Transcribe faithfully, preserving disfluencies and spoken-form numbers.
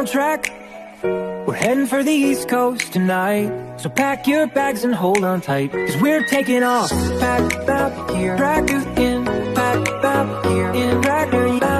on track. We're heading for the East Coast tonight, so pack your bags and hold on tight, cause we're taking off. Pack up here, drag you in, pack up here, in, drag you in.